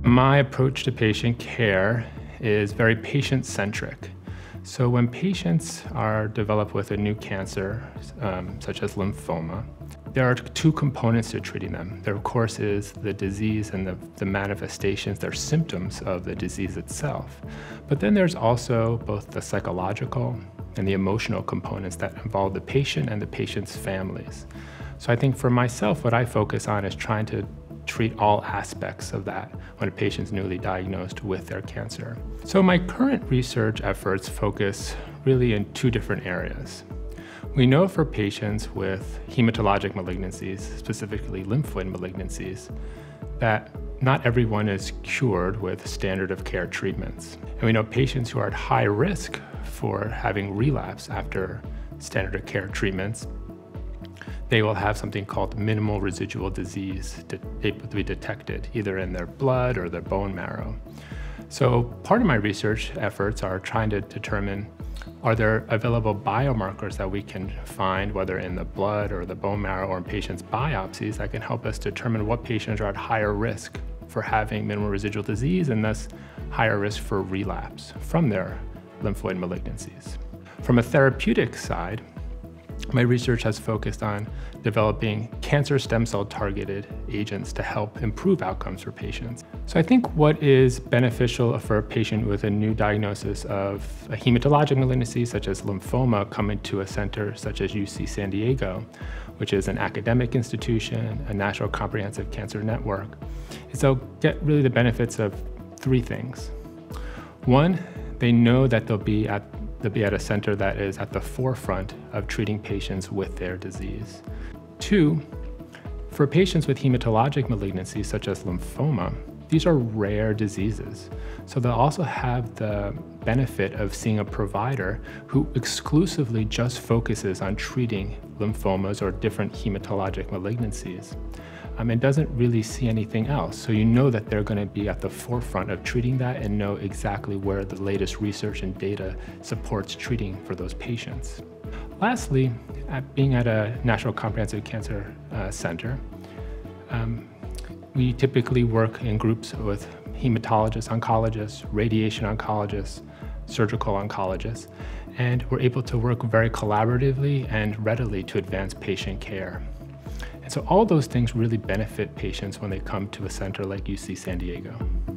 My approach to patient care is very patient-centric. So when patients are developed with a new cancer, such as lymphoma, there are two components to treating them. There, of course, is the disease and the manifestations, their symptoms of the disease itself. But then there's also both the psychological and the emotional components that involve the patient and the patient's families. So I think for myself, what I focus on is trying to treat all aspects of that when a patient's newly diagnosed with their cancer. So my current research efforts focus really in two different areas. We know for patients with hematologic malignancies, specifically lymphoid malignancies, that not everyone is cured with standard of care treatments. And we know patients who are at high risk for having relapse after standard of care treatments, they will have something called minimal residual disease able to be detected either in their blood or their bone marrow. So part of my research efforts are trying to determine, are there available biomarkers that we can find, whether in the blood or the bone marrow or in patients' biopsies, that can help us determine what patients are at higher risk for having minimal residual disease and thus higher risk for relapse from their lymphoid malignancies. From a therapeutic side, my research has focused on developing cancer stem cell targeted agents to help improve outcomes for patients. So I think what is beneficial for a patient with a new diagnosis of a hematologic malignancy, such as lymphoma, coming to a center such as UC San Diego, which is an academic institution, a national comprehensive cancer network, is they'll get really the benefits of three things. One, they know that they'll be at a center that is at the forefront of treating patients with their disease. Two, for patients with hematologic malignancies such as lymphoma, these are rare diseases. So they'll also have the benefit of seeing a provider who exclusively just focuses on treating lymphomas or different hematologic malignancies. And doesn't really see anything else. So you know that they're going to be at the forefront of treating that and know exactly where the latest research and data supports treating for those patients. Lastly, being at a National Comprehensive Cancer Center, we typically work in groups with hematologists, oncologists, radiation oncologists, surgical oncologists, and we're able to work very collaboratively and readily to advance patient care. And so all those things really benefit patients when they come to a center like UC San Diego.